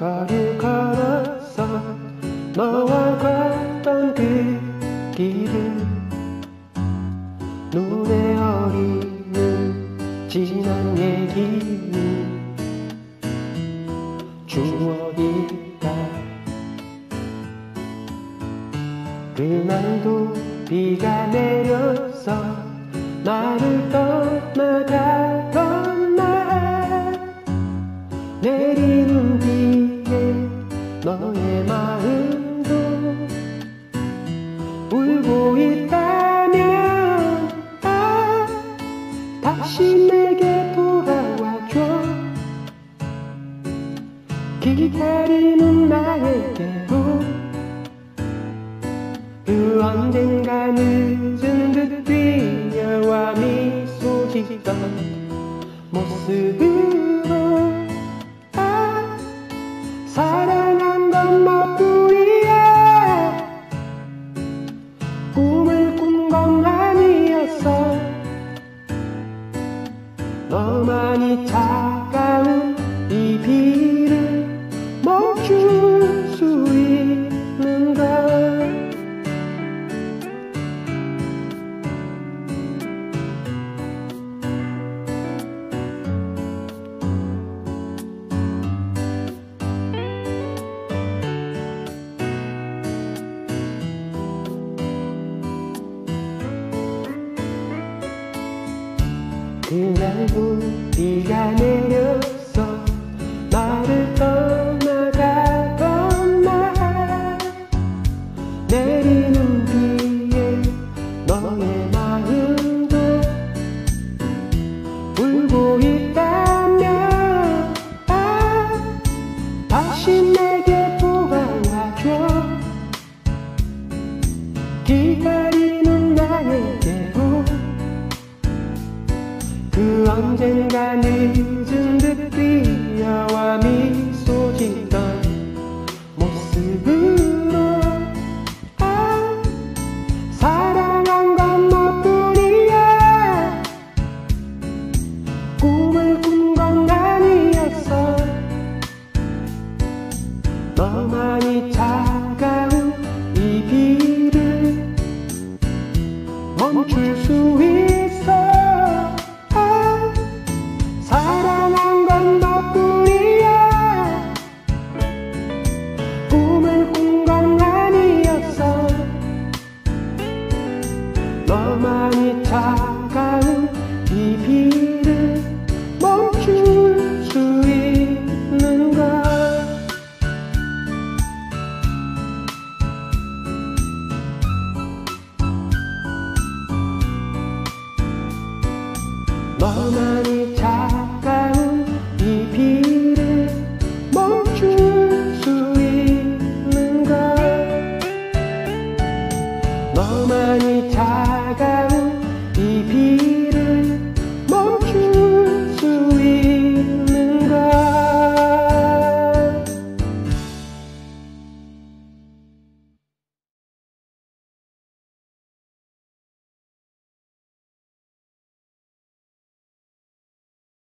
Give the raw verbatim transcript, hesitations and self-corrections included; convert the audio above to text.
거리 걸었어 너와 걷던 그 길을 눈에 어리는 지난 얘기는 추억이다. 그날도 비가 내렸어 나를 떠나가던 날 내리는 비에 너의 마음도 울고 있다면 아 다시 내게 돌아와줘. 기다리는 나에게도 그 언젠가 늦은 듯 뛰어와 미소 짓던 모습으로 아 사랑한 건 너뿐이야. 꿈을 꾼 건 아니었어. 너만이 차가운 이 비를 멈출 수 있는 걸. 그날도 비가 내렸어 나를 떠나가던 날 내리는 비에 너의 마음도 울고 있다면 아 다시 내게 돌아와줘. 기다리는 나에게도 그 언젠가 늦은 듯 뛰어와 미소 짓던 모습으로 아 사랑한 건 너뿐이야. 꿈을 꾼 건 아니었어. 너만이 차가운 이 비를 멈출 수 있어. 사랑한 건 너뿐이야. 꿈을 꾼 건 아니었어. 너만이 차가운 이 비를 멈출 수 있는 걸. 너만이 차가운 이 비를 멈출 수 있는 걸. 너만이 차가운 이 비